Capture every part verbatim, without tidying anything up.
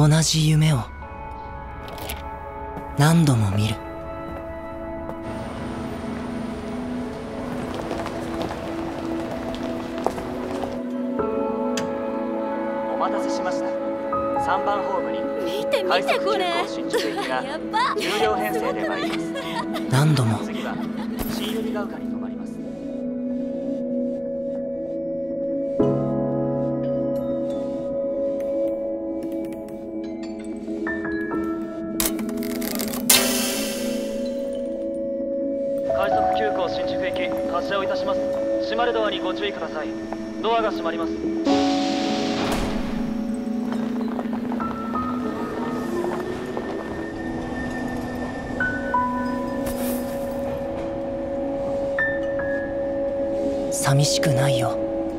同じ夢を何度も見る。 お待たせしました。さんばんホームに見て見てこれ。やばっ。 有料編成で参ります。 何度も。 次は新百合ヶ丘に停まります。快速急行新宿行き発車をいたします。閉まるドアにご注意ください。ドアが閉まります。 寂しくないよ。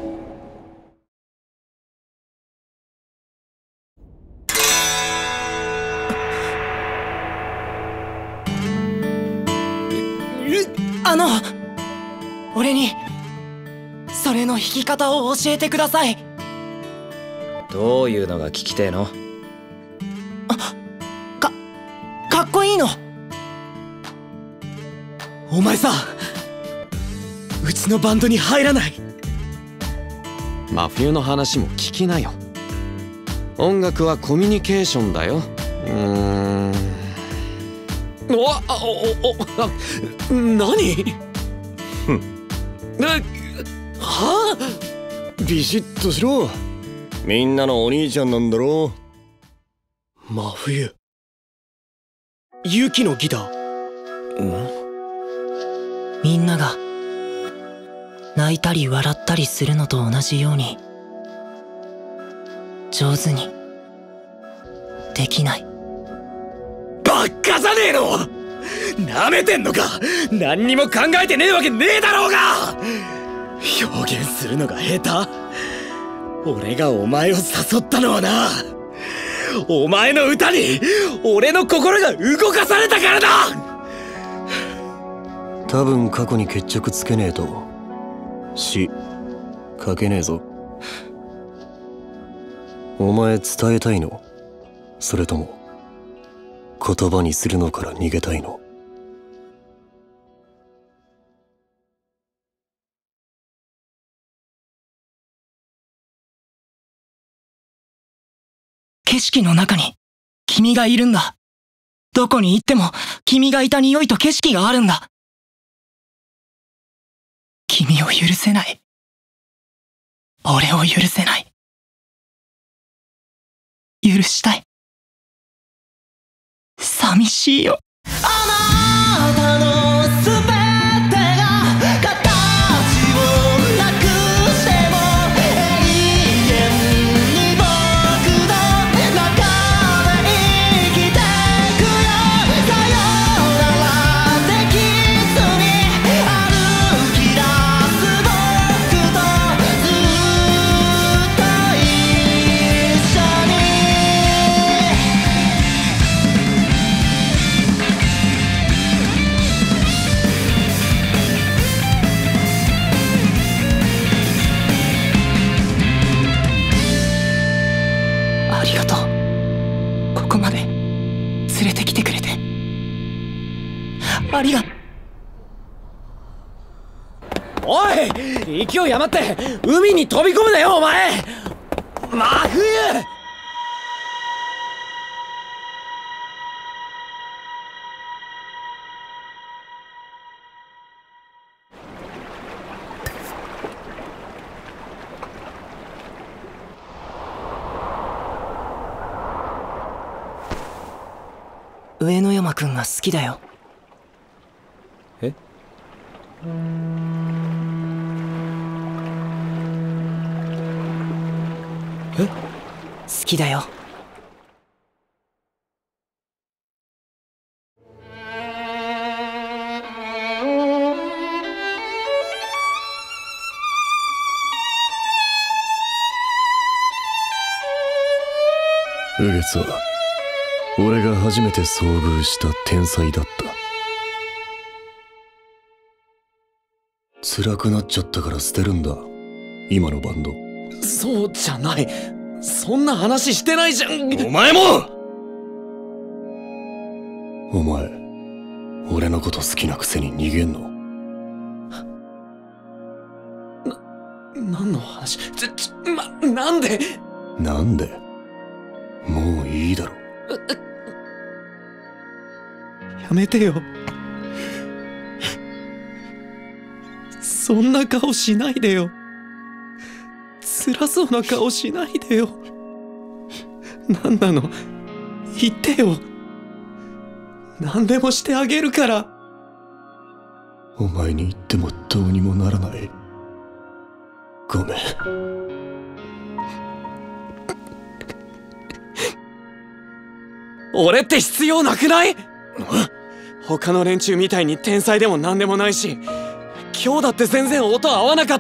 あの、俺にそれの弾き方を教えてください。 どういうのが聞きてえの？ あ、か、かっこいいの。お前さ、うちのバンドに入らない？ 真冬の話も聞きなよ。音楽はコミュニケーションだよ。うーん。おあおおあ何？ ふん。 えはあ？ビシッとしろ。みんなのお兄ちゃんなんだろう。 真冬。ユキのギター。 うん？みんなが泣いたり笑ったりするのと同じように上手にできない。 バッカじゃねえの！なめてんのか！何にも考えてねえわけねえだろうが！表現するのが下手？俺がお前を誘ったのはな、お前の歌に俺の心が動かされたからだ！ 多分過去に決着つけねえと詩書けねえぞ。お前伝えたいの？それとも言葉にするのから逃げたいの？ 景色の中に君がいるんだ。どこに行っても君がいた匂いと景色があるんだ。君を許せない。俺を許せない。許したい。寂しいよ。あなたのすべてが形をなくしても永遠に僕の中で生きてくよ。さよならできずに歩き出す僕とずっと一緒に。ありがとう。ここまで連れてきてくれてありが。 おい！勢い余って海に飛び込むなよお前！真冬！ 上野山くんが好きだよ。 え？ え？好きだよ。 雨月は俺が初めて遭遇した天才だった。辛くなっちゃったから捨てるんだ、今のバンド。 そうじゃない。 そんな話してないじゃん。 お前も。 お前俺のこと好きなくせに逃げんの？ な、何の話？ちょ、ちょ、な、なんで？ なんで？もういいだろ。 やめてよ。そんな顔しないでよ。辛そうな顔しないでよ。何なの？言ってよ。何でもしてあげるから。 お前に言ってもどうにもならない。ごめん。 俺って必要なくない？他の連中みたいに天才でも何でもないし、今日だって全然音合わなかった。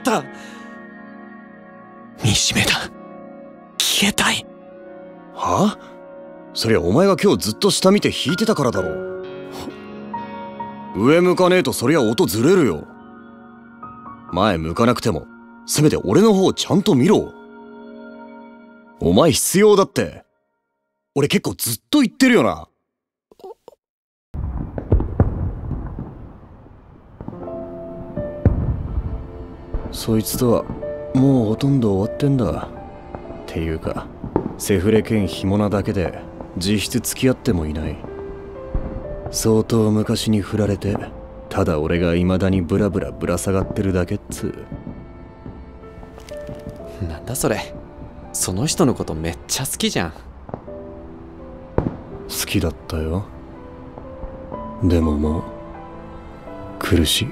惨めだ。消えたい。 は？そりゃお前が今日ずっと下見て弾いてたからだろ。上向かねえとそりゃ音ずれるよ。前向かなくてもせめて俺の方ちゃんと見ろ。お前必要だって俺結構ずっと言ってるよな。そいつとはもうほとんど終わってんだ。っていうかセフレ兼ヒモなだけで実質付き合ってもいない。相当昔に振られてただ俺が未だにブラブラぶら下がってるだけっつう。なんだそれ。その人のことめっちゃ好きじゃん。 好きだったよ。でももう苦しい。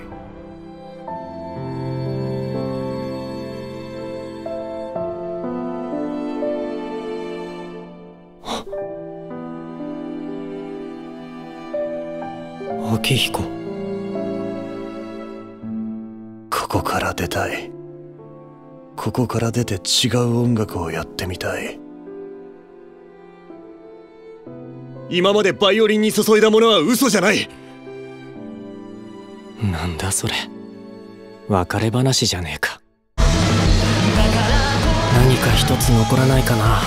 明彦、ここから出たい。ここから出て違う音楽をやってみたい。今までバイオリンに注いだものは嘘じゃない。 なんだそれ、別れ話じゃねえか。何か一つ残らないかな。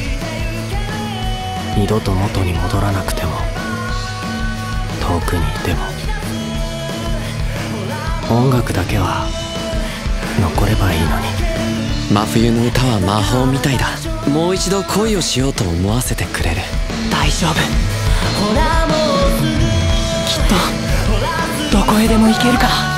二度と元に戻らなくても遠くにいても音楽だけは残ればいいのに。 真冬の歌は魔法みたいだ。もう一度恋をしようと思わせてくれる。 大丈夫、きっとどこへでも行けるから。